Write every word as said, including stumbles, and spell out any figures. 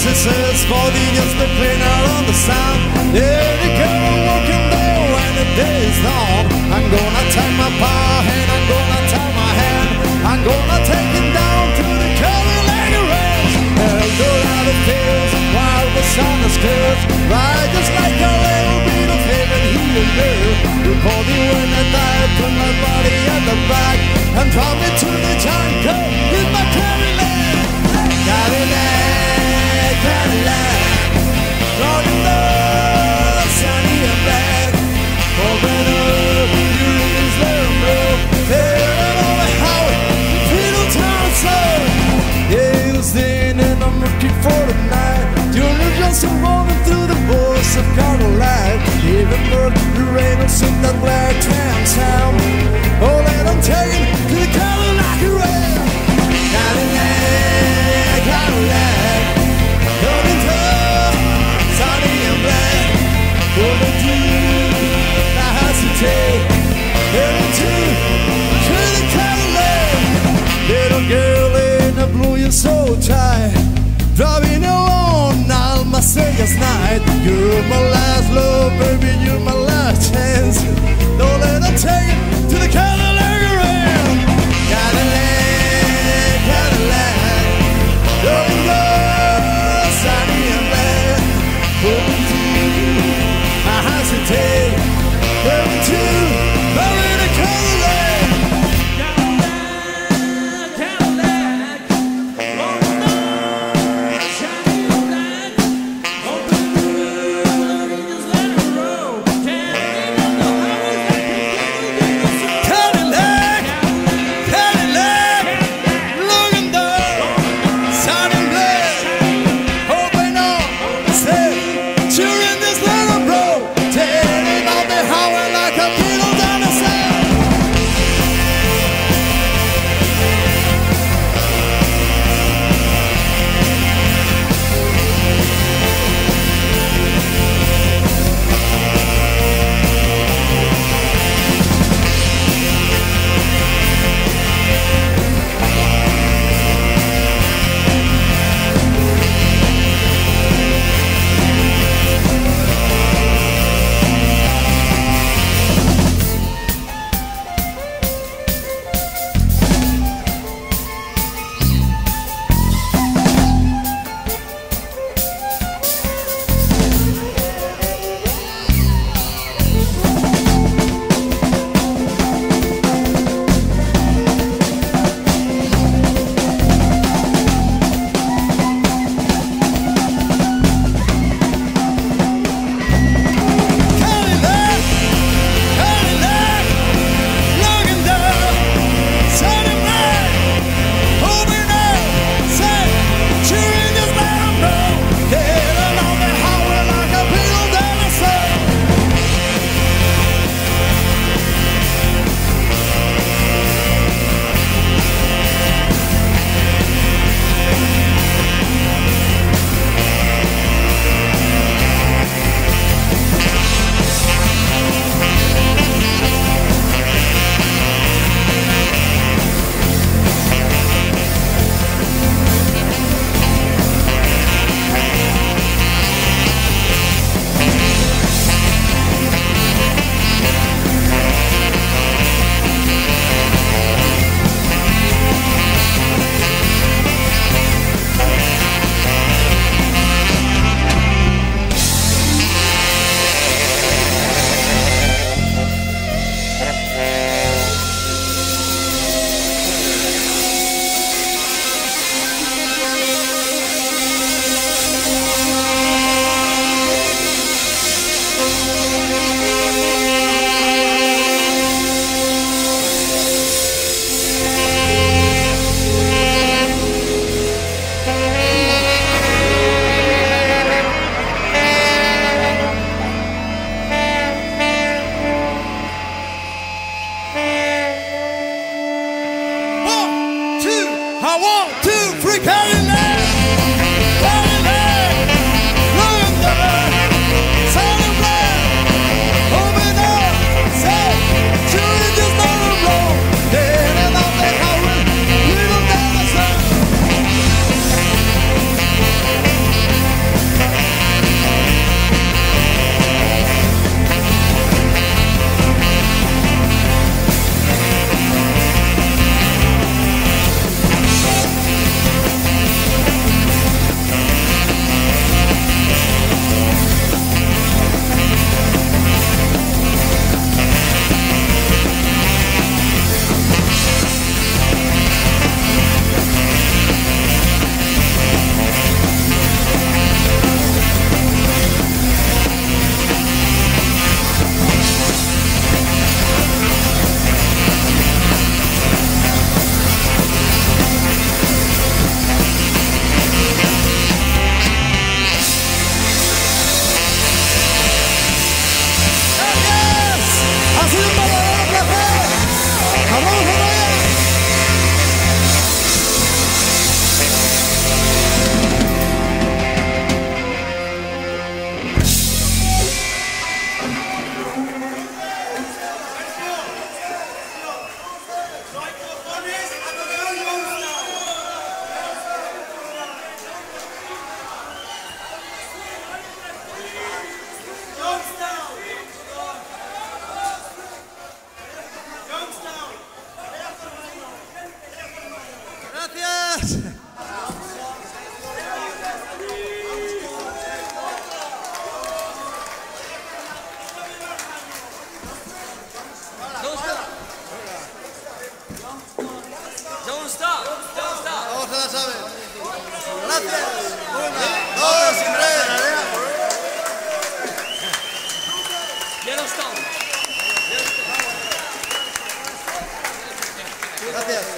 says forty just the cleaner on the sound. Yeah, the girl walking there when the day is long. I'm gonna take my paw and I'm gonna tie my hand. I'm gonna take him down to the Cadillac Ranch. Hell, go out the fields while the sun is clear. Ride just like a little bit of heaven here and there. Before the wind and dive, put my body at the back and drop me to the jungle with my Cadillac. Cadillac, Cadillac, rolling low, sunny and black. Open up, you is there, bro. There on the highway, Fiddle Town Soul. Yeah, it was then and I'm looking for the night. You're just a rolling through the voice of Cadillac. Even though the rain will sing that black tram sound. Oh, let them take it to the Cadillac Ranch. Cadillac, Cadillac, coming through, sunny and black. Over to the house to take, heading to, to the Cadillac. Little girl in the blue, you're so tight. Driving alone on Marseilles night. You're my last love, baby, you're my last chance. Don't let them take it to the Cadillac Ranch. Cadillac, Cadillac, going low, sunny and black. Hoping to, I hesitate, hoping to, bury the Cadillac. Cadillac, Cadillac, rolling low, shiny and black. Open the hood, just let it roll. Una, dos y tres. Yellowstone. Gracias.